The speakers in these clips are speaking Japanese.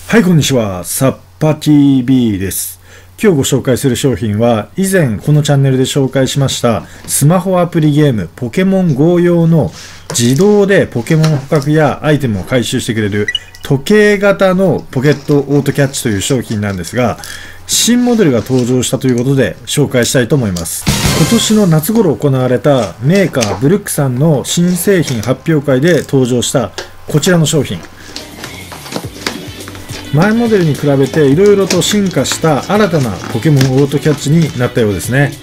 はい、こんにちは。サッパ TV です。今日ご紹介する商品は、以前このチャンネルで紹介しましたスマホアプリゲームポケモン GO 用の自動でポケモン捕獲やアイテムを回収してくれる時計型のポケットオートキャッチという商品なんですが、新モデルが登場したということで紹介したいと思います。今年の夏頃行われたメーカーブルックさんの新製品発表会で登場したこちらの商品。前モデルに比べていろいろと進化した新たなポケモンオートキャッチになったようですね。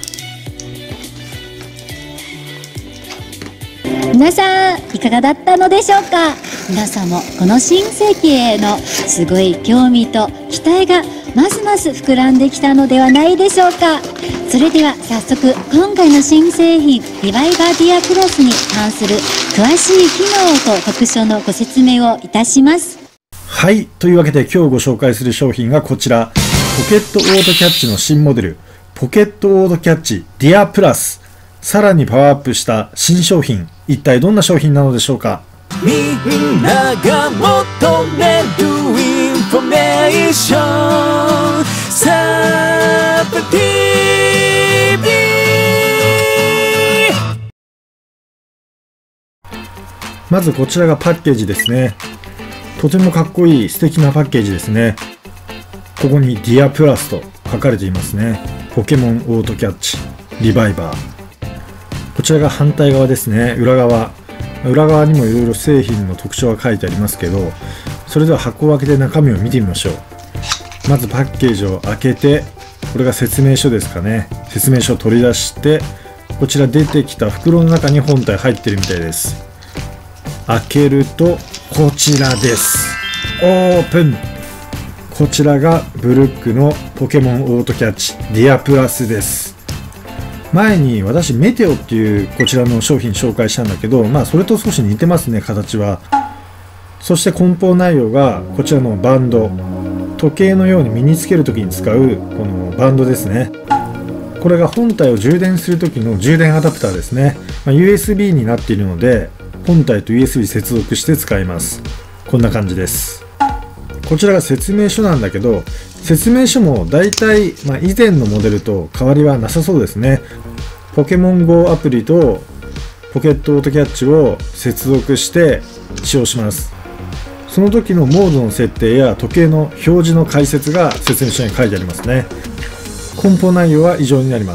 皆さんいかがだったのでしょうか。皆さんもこの新世紀へのすごい興味と期待がますます膨らんできたのではないでしょうか。それでは早速今回の新製品リバイバーディアプラスに関する詳しい機能と特徴のご説明をいたします。 はい。というわけで今日ご紹介する商品がこちら。ポケットオートキャッチの新モデル、ポケットオートキャッチディアプラス。さらにパワーアップした新商品。一体どんな商品なのでしょうか。 みんなが求めるインフォメーション、サッパ TV。 まずこちらがパッケージですね。とてもかっこいい素敵なパッケージですね。ここにディアプラスと書かれていますね。ポケモンオートキャッチリバイバー。こちらが反対側ですね。裏側にもいろいろ製品の特徴が書いてありますけど、それでは箱を開けて中身を見てみましょう。まずパッケージを開けて、これが説明書ですかね。説明書を取り出して、こちら出てきた袋の中に本体入ってるみたいです。開けるとこちらです。オープン。こちらがブルックのポケモンオートキャッチディアプラスです。前に私メテオっていうこちらの商品紹介したんだけど、それと少し似てますね、形は。そして梱包内容がこちらのバンド、時計のように身につけるときに使うこのバンドですね。これが本体を充電するときの充電アダプターですね。USB になっているので本体と USB 接続して使います。こんな感じです。こちらが説明書なんだけど、説明書もだいたい以前のモデルと変わりはなさそうですね。ポケモン GO アプリとポケットオートキャッチを接続して使用します。その時のモードの設定や時計の表示の解説が説明書に書いてありますね。梱包内容は以上になります。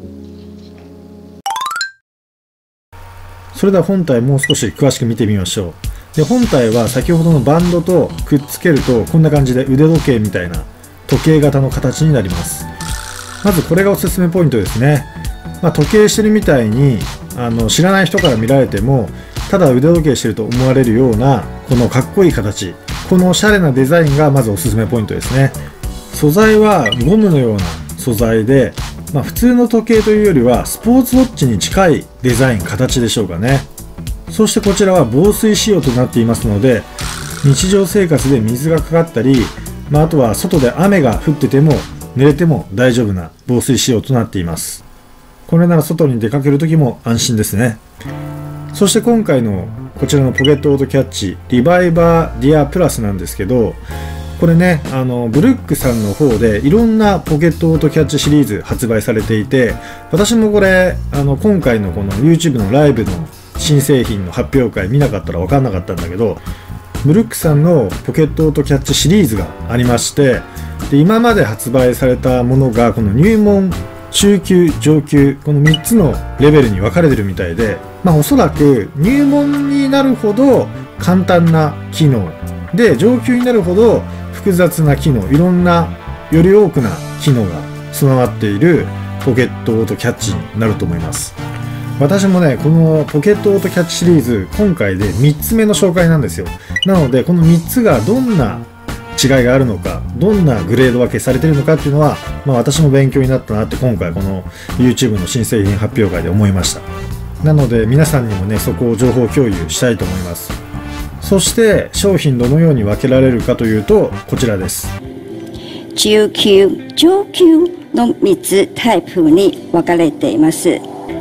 それでは本体もう少し詳しく見てみましょう。で、本体は先ほどのバンドとくっつけるとこんな感じで腕時計みたいな時計型の形になります。まずこれがおすすめポイントですね。時計してるみたいに知らない人から見られてもただ腕時計してると思われるようなこのかっこいい形、このおしゃれなデザインがまずおすすめポイントですね。素材はゴムのような素材で、普通の時計というよりはスポーツウォッチに近いデザイン、形でしょうかね。そしてこちらは防水仕様となっていますので、日常生活で水がかかったり、あとは外で雨が降ってても濡れても大丈夫な防水仕様となっています。これなら外に出かける時も安心ですね。そして今回のこちらのポケットオートキャッチリバイバーディアプラスなんですけど、これね、ブルックさんの方でいろんなポケットオートキャッチシリーズ発売されていて、私もこれ今回のこの YouTube のライブの新製品の発表会見なかったら分かんなかったんだけど、ブルックさんのポケットオートキャッチシリーズがありまして、で今まで発売されたものがこの入門、中級、上級、この3つのレベルに分かれてるみたいで、おそらく入門になるほど簡単な機能で、上級になるほど複雑な機能、いろんなより多くな機能が備わっているポケットオートキャッチになると思います。私もね、このポケットオートキャッチシリーズ今回で3つ目の紹介なんですよ。なのでこの3つがどんな違いがあるのか、どんなグレード分けされているのかっていうのは、私も勉強になったなって今回この YouTube の新製品発表会で思いました。なので皆さんにもね、そこを情報共有したいと思います。そして商品どのように分けられるかというとこちらです。 中級、上級の3つタイプに分かれています。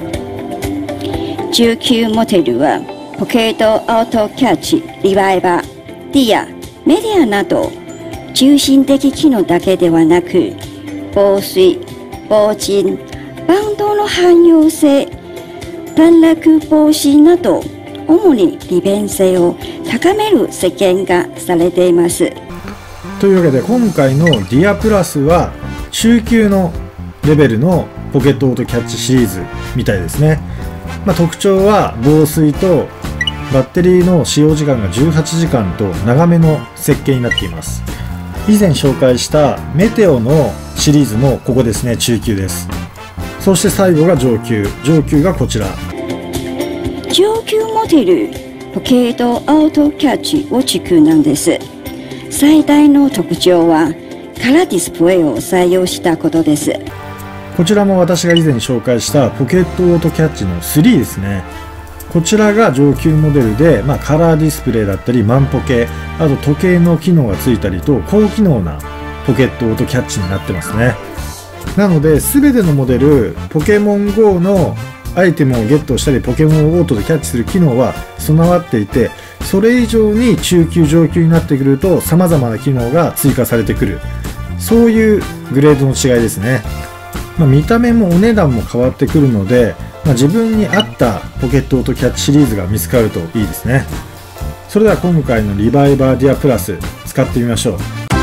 中級モデルはポケットオートキャッチリバイバーディアメディアなど中心的機能だけではなく、防水、防塵、バンドの汎用性、段落防止など、主に利便性を高める設計がされています。 というわけで今回のディアプラスは中級のレベルのポケットオートキャッチシリーズみたいですね。特徴は防水とバッテリーの使用時間が18時間と長めの設計になっています。以前紹介したメテオのシリーズもここですね、中級です。そして最後が上級、上級がこちら。 上級モデルポケットオートキャッチウォッチ9なんです。最大の特徴はカラーディスプレイを採用したことです。 こちらも私が以前紹介したポケットオートキャッチの3ですね。こちらが上級モデルで、カラーディスプレイだったり万ポケ、あと時計の機能がついたりと高機能なポケットオートキャッチになってますね。なので全てのモデルポケモン GO のアイテムをゲットしたりポケモンをオートでキャッチする機能は備わっていて、それ以上に中級上級になってくると様々な機能が追加されてくる、そういうグレードの違いですね。見た目もお値段も変わってくるので、自分に合ったポケットオートキャッチシリーズが見つかるといいですね。それでは今回のリバイバーディアプラス使ってみましょう。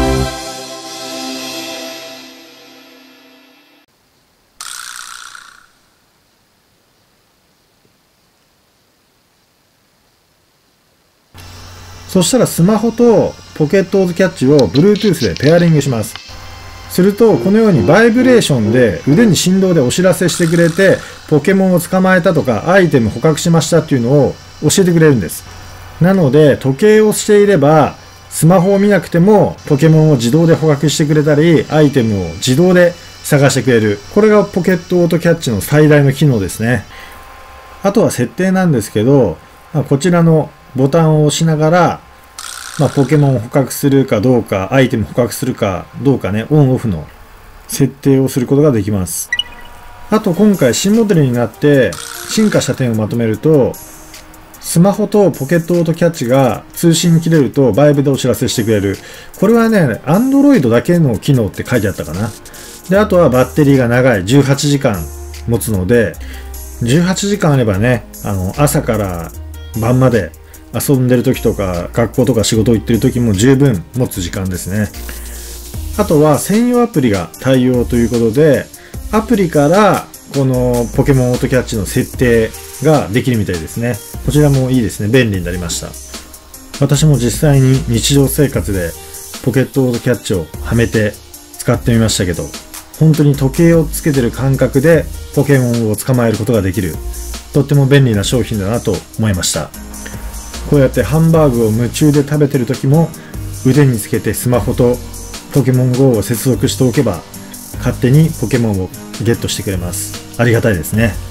そしたらスマホとポケットオートキャッチを Bluetooth でペアリングします。するとこのようにバイブレーションで腕に振動でお知らせしてくれて、ポケモンを捕まえたとかアイテム捕獲しましたっていうのを教えてくれるんです。なので時計をしていればスマホを見なくてもポケモンを自動で捕獲してくれたりアイテムを自動で探してくれる、これがポケットオートキャッチの最大の機能ですね。あとは設定なんですけど、こちらのボタンを押しながら、ポケモンを捕獲するかどうか、アイテム捕獲するかどうかね、オンオフの設定をすることができます。あと今回新モデルになって進化した点をまとめると、スマホとポケットオートキャッチが通信に切れるとバイブでお知らせしてくれる。これはね、Android だけの機能って書いてあったかな。で、あとはバッテリーが長い、18時間持つので、18時間あればね、朝から晩まで遊んでる時とか学校とか仕事行ってる時も十分持つ時間ですね。あとは専用アプリが対応ということで、アプリからこのポケモンオートキャッチの設定ができるみたいですね。こちらもいいですね。便利になりました。私も実際に日常生活でポケットオートキャッチをはめて使ってみましたけど、本当に時計をつけてる感覚でポケモンを捕まえることができる、とっても便利な商品だなと思いました。こうやってハンバーグを夢中で食べてる時も腕につけてスマホとポケモン GO を接続しておけば勝手にポケモンをゲットしてくれます。ありがたいですね。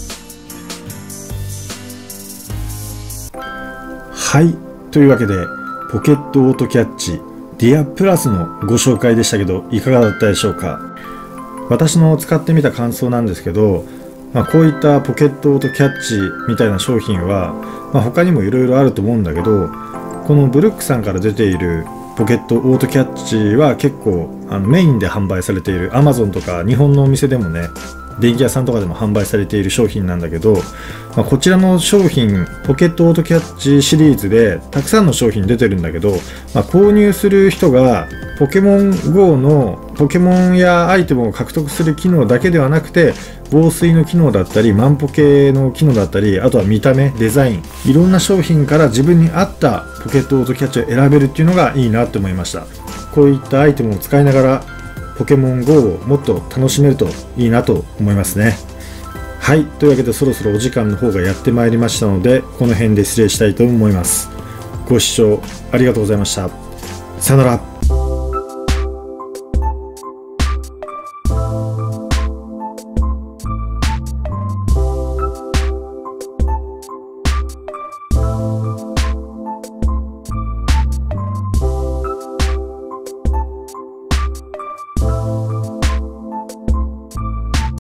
はい、というわけでポケットオートキャッチディアプラスのご紹介でしたけど、いかがだったでしょうか。私の使ってみた感想なんですけど、こういったポケットオートキャッチみたいな商品は、他にもいろいろあると思うんだけど、このブルックさんから出ているポケットオートキャッチは結構メインで販売されている Amazon とか日本のお店でもね、電気屋さんとかでも販売されている商品なんだけど、こちらの商品ポケットオートキャッチシリーズでたくさんの商品出てるんだけど、購入する人がポケモン GO のポケモンやアイテムを獲得する機能だけではなくて、防水の機能だったり万ポケの機能だったり、あとは見た目、デザイン、いろんな商品から自分に合ったポケットオートキャッチを選べるっていうのがいいなって思いました。こういったアイテムを使いながらポケモン GO をもっと楽しめるといいなと思いますね。はい、というわけでそろそろお時間の方がやってまいりましたので、この辺で失礼したいと思います。ご視聴ありがとうございました。さよなら。